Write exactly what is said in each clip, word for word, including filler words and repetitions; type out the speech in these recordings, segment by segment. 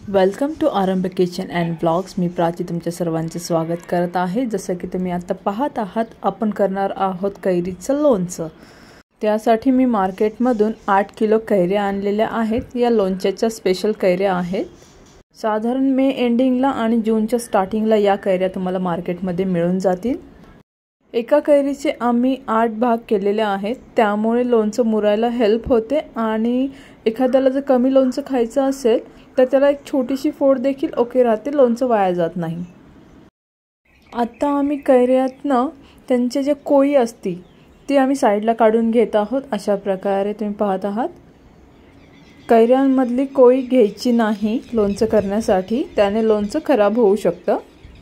Welcome to Aarambh kitchen and blogs. मी प्राची तुमच्या सर्वांचे स्वागत करत आहे। जसं की तुम्ही आता पाहत आहात, आपण करणार आहोत कैरीचं लोणचं। त्यासाठी मी मार्केटमधून आठ किलो कैऱ्या आणलेल्या आहेत। या लोणच्याच्या स्पेशल कैऱ्या आहेत। साधारण मे एंडिंगला आणि जूनच्या स्टार्टिंगला या कैऱ्या तुम्हाला मार्केटमध्ये मिळून जातील। एका कैरीचे आम्ही आठ भाग केलेले आहेत, त्यामुळे लोणचं मुरायला हेल्प होते आणि एखाद्याला जर कमी लोणचं खायचं असेल तर त्याला एक छोटीशी फोड देखील ओके राहते, लोणचं वाया जात नाही। आता आम्ही कैऱ्यातनं त्यांचे जे कोई असती ती आम्ही साईडला काढून घेत आहोत। अशा प्रकारे तुम्ही पाहत आहात, कैऱ्यांमधली कोई घ्यायची नाही लोणचं करण्यासाठी, त्याने लोणचं खराब होऊ शकतं।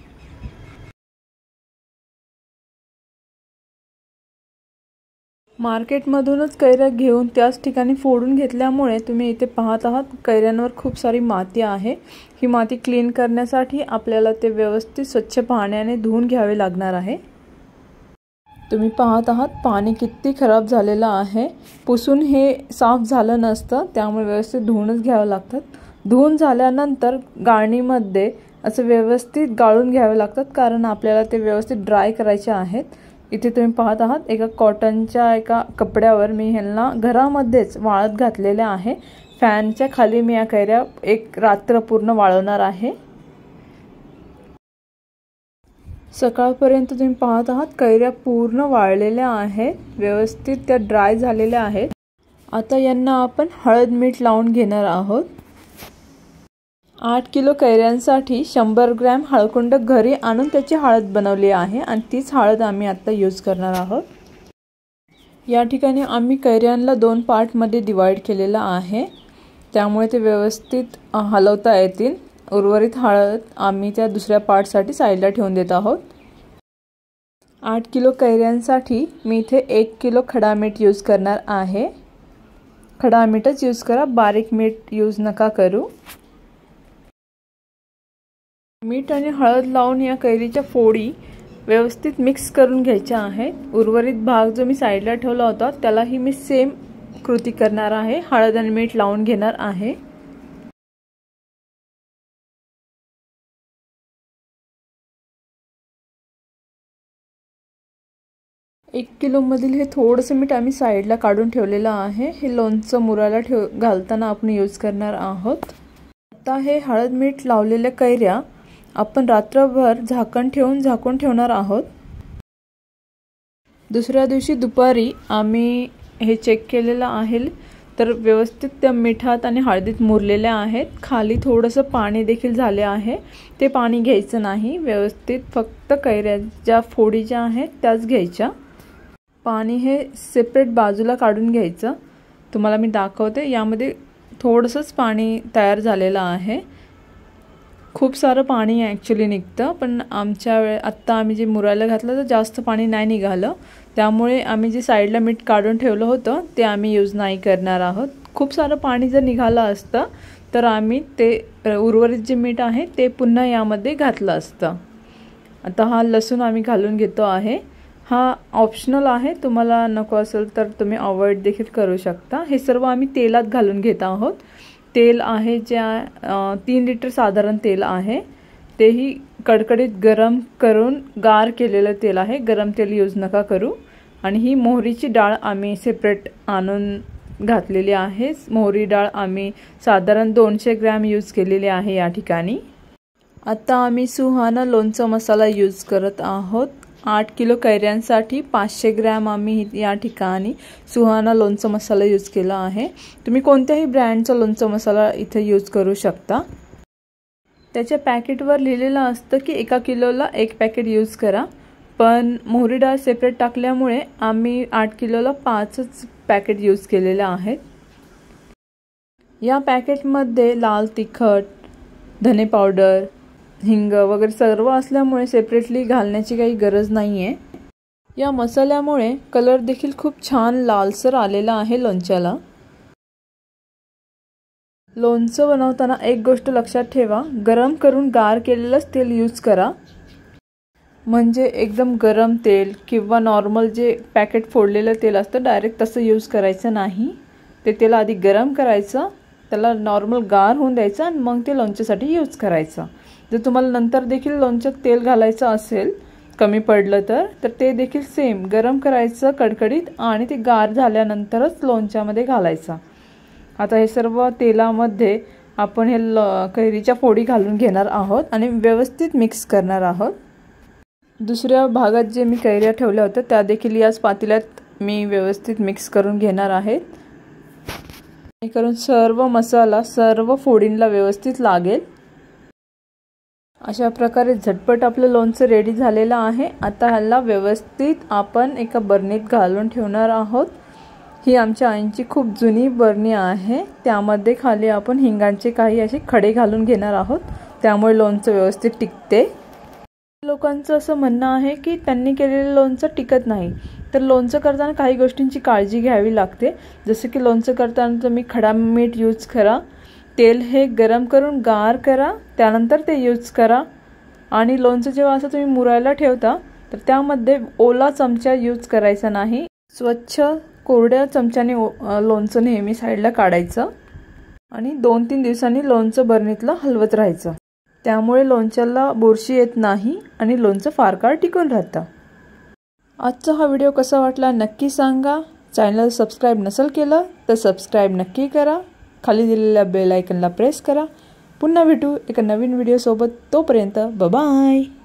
मार्केटमधूनच कैऱ्या घेऊन त्याच ठिकाणी फोडून घेतल्यामुळे तुम्ही इथे पाहत आहात कैऱ्यांवर खूप सारी माती आहे। ही माती क्लीन करण्यासाठी आपल्याला ते व्यवस्थित स्वच्छ पाण्याने धुवून घ्यावे लागणार आहे। तुम्ही पाहत आहात पाणी किती खराब झालेलं आहे। पुसून हे साफ झालं नसतं, त्यामुळे व्यवस्थित धुवूनच घ्यावं लागतात। धुवून झाल्यानंतर गाळणीमध्ये असं व्यवस्थित गाळून घ्यावे लागतात, कारण आपल्याला ते व्यवस्थित ड्राय करायचे आहेत। इथे तुम्ही पाहत आहात एका कॉटनच्या एका कपड्यावर मी ह्यांना घरामध्येच वाळत घातलेले आहे। फॅनच्या खाली मी या कैऱ्या एक रात्र पूर्ण वाळवणार आहे। सकाळपर्यंत तुम्ही पाहत आहात कैऱ्या पूर्ण वाळलेल्या आहेत, व्यवस्थित त्या ड्राय झालेल्या आहेत। आता यांना आपण हळद मीठ लावून घेणार आहोत। आठ किलो कैऱ्यांसाठी शंभर ग्रॅम हळकुंड घरी आणून त्याची हळद बनवली आहे आणि तीच हळद आम्ही आता यूज करणार आहोत। या ठिकाणी आम्ही कैऱ्यांना दोन पार्टमध्ये डिवाइड केलेला आहे, त्यामुळे ते व्यवस्थित हलवता येतील। उर्वरित हळद आम्ही त्या दुसऱ्या पार्टसाठी साईडला ठेवून देत आहोत। आठ किलो कैऱ्यांसाठी मी इथे एक किलो खडा मीठ यूज करणार आहे। खडा मीठच यूज करा, बारीक मीठ यूज नका करू। मीठ आणि हळद लावून या कैरीच्या फोडी व्यवस्थित मिक्स करून घ्यायच्या आहेत। उर्वरित भाग जो मी साईडला ठेवला होता त्यालाही मी सेम कृती करणार आहे, हळद आणि मीठ लावून घेणार आहे। एक किलो मधील हे थोडंसं मीठ आम्ही साईडला काढून ठेवलेलं आहे। हे लोणचं मुरायला ठेव घालताना आपण यूज करणार आहोत। आता हे हळद मीठ लावलेल्या कैऱ्या आपण रात्रभर झाकण ठेवून झाकून ठेवणार आहोत। दुसऱ्या दिवशी दुपारी आम्ही हे चेक केलेलं आहे, तर व्यवस्थित त्या मिठात आणि हळदीत मुरलेल्या आहेत। खाली थोडंसं पाणी देखील झाले आहे, ते पाणी घ्यायचं नाही। व्यवस्थित फक्त कैऱ्या ज्या फोडी ज्या आहेत त्याच घ्यायच्या। पाणी हे सेपरेट बाजूला काढून घ्यायचं। तुम्हाला मी दाखवते, यामध्ये थोडंसंच पाणी तयार झालेलं आहे। खूप सारं पाणी ॲक्च्युली निघतं, पण आमच्या वेळे आत्ता आम्ही जे मुरायला घातलं तर जास्त पाणी नाही निघालं, त्यामुळे आम्ही जे साईडला मीठ काढून ठेवलं होतं ते आम्ही यूज नाही करणार आहोत। खूप सारं पाणी जर निघालं असतं तर आम्ही ते उर्वरित जे मीठ आहे ते पुन्हा यामध्ये घातलं असतं। आता हा लसूण आम्ही घालून घेतो आहे। हा ऑप्शनल आहे, तुम्हाला नको असेल तर तुम्ही अवॉइड देखील करू शकता। हे सर्व आम्ही तेलात घालून घेत आहोत। तेल आहे ज्या तीन लिटर साधारण तेल आहे, तेही कडकडीत गरम करून गार केलेलं तेल आहे, गरम तेल यूज नका करू। आणि ही मोहरीची डाळ आम्ही सेपरेट आणून घातलेली आहे। मोहरी डाळ आम्ही साधारण दोनशे ग्रॅम यूज केलेली आहे या ठिकाणी। आता आम्ही सुहाना लोणचं मसाला यूज करत आहोत। आठ किलो कैऱ्यांसाठी पाचशे ग्रॅम आम्ही या ठिकाणी सुहाना लोणचं मसाला यूज केला आहे। तुम्ही कोणत्याही ब्रँडचा लोणचं मसाला इथे यूज करू शकता। त्याच्या पॅकेटवर लिहिलेलं असतं की एका किलोला एक पॅकेट यूज करा, पण मोहरी डाळ सेपरेट टाकल्यामुळे आम्ही आठ किलोला पाचच पॅकेट यूज केलेले आहेत। या पॅकेटमध्ये लाल तिखट, धने पावडर, हिंग वगैरे सर्व असल्यामुळे सेपरेटली घालण्याची काही गरज नाही आहे। या मसाल्यामुळे कलर देखील खूप छान लालसर आलेला आहे लोणच्याला। लोणचं बनवताना एक गोष्ट लक्षात ठेवा, गरम करून गार केलेलंच तेल यूज करा। म्हणजे एकदम गरम तेल किंवा नॉर्मल जे पॅकेट फोडलेलं तेल असतं डायरेक्ट तसं यूज करायचं नाही। ते तेल आधी गरम करायचं त्याला नॉर्मल गार होऊन द्यायचं आणि मग ते लोणच्यासाठी यूज करायचं। जर तुम्हाला नंतर देखील लोणच्यात तेल घालायचं असेल कमी पडलं तर तर ते देखील सेम गरम करायचं कडकडीत आणि ते गार झाल्यानंतरच लोणच्यामध्ये घालायचं। आता हे सर्व तेलामध्ये आपण हे कैरीच्या फोडी घालून घेणार आहोत आणि व्यवस्थित मिक्स करणार आहोत। दुसऱ्या भागात जे मी कैऱ्या ठेवल्या होत्या त्या देखील याच पातेल्यात मी व्यवस्थित मिक्स करून घेणार आहे, जेणेकरून सर्व मसाला सर्व फोडींना व्यवस्थित लागेल। अशा प्रकारे झटपट आपलं लोणचं रेडी झालेलं आहे। आता ह्याला व्यवस्थित आपण एका बरणीत घालून ठेवणार आहोत। ही आमच्या आईंची खूप जुनी बरणी आहे, त्यामध्ये खाली आपण हिंगाचे काही असे खडे घालून घेणार आहोत, त्यामुळे लोणचं व्यवस्थित टिकते। लोकांचं असं म्हणणं आहे की त्यांनी केलेलं लोणचं टिकत नाही, तर लोणचं करताना काही गोष्टींची काळजी घ्यावी लागते। जसं की लोणचं करताना तुम्ही खडा मीठ यूज करा, तेल हे गरम करून गार करा, त्यानंतर ते यूज करा। आणि लोणचं जेव्हा असं तुम्ही मुरायला ठेवता तर त्यामध्ये ओला चमचा यूज करायचा नाही, स्वच्छ कोरड्या चमच्याने लोणचं नेहमी साईडला काढायचं आणि दोन तीन दिवसांनी लोणचं बरणीतलं हलवत राहायचं, त्यामुळे लोणच्याला बुरशी येत नाही आणि लोणचं फार काळ टिकून राहतं। आजचा हा व्हिडिओ कसा वाटला नक्की सांगा। चॅनल सबस्क्राईब नसेल केलं तर सबस्क्राईब नक्की करा, खाली दिलेल्या बेल आयकनला प्रेस करा। पुन्हा भेटू एका नवीन व्हिडिओ सोबत, तोपर्यंत बाय बाय।